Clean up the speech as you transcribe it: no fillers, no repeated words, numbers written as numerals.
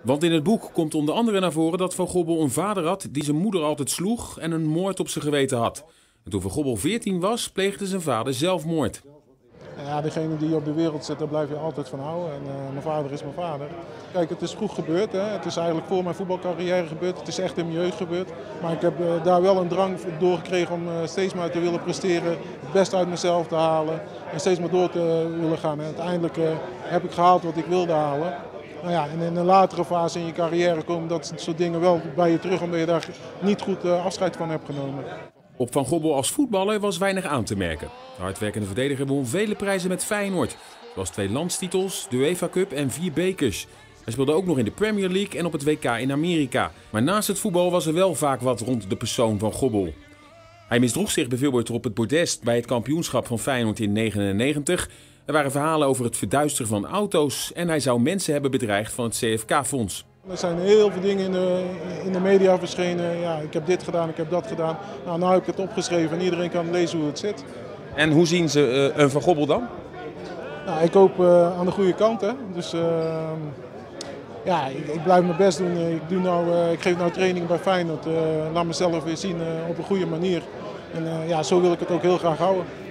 Want in het boek komt onder andere naar voren dat Van Gobbel een vader had die zijn moeder altijd sloeg en een moord op zijn geweten had. En toen Van Gobbel 14 was, pleegde zijn vader zelfmoord. Ja, degene die je op de wereld zet, daar blijf je altijd van houden. En mijn vader is mijn vader. Kijk, het is vroeg gebeurd. Hè. Het is eigenlijk voor mijn voetbalcarrière gebeurd. Het is echt in mijn jeugd gebeurd. Maar ik heb daar wel een drang doorgekregen om steeds maar te willen presteren. Het beste uit mezelf te halen. En steeds maar door te willen gaan. En uiteindelijk heb ik gehaald wat ik wilde halen. Nou ja, en in een latere fase in je carrière komen dat soort dingen wel bij je terug. Omdat je daar niet goed afscheid van hebt genomen. Op Van Gobbel als voetballer was weinig aan te merken. De hardwerkende verdediger won vele prijzen met Feyenoord. Zoals 2 landstitels, de UEFA Cup en 4 bekers. Hij speelde ook nog in de Premier League en op het WK in Amerika. Maar naast het voetbal was er wel vaak wat rond de persoon van Gobbel. Hij misdroeg zich bijvoorbeeld op het bordes bij het kampioenschap van Feyenoord in 1999. Er waren verhalen over het verduisteren van auto's en hij zou mensen hebben bedreigd van het CFK-fonds. Er zijn heel veel dingen in de media verschenen. Ja, ik heb dit gedaan, ik heb dat gedaan. Nou heb ik het opgeschreven en iedereen kan lezen hoe het zit. En hoe zien ze een Van Gobbel dan? Nou, ik hoop aan de goede kant. Hè. Dus ja, ik blijf mijn best doen. Ik geef nou training bij Feyenoord. Laat mezelf weer zien op een goede manier. En ja, zo wil ik het ook heel graag houden.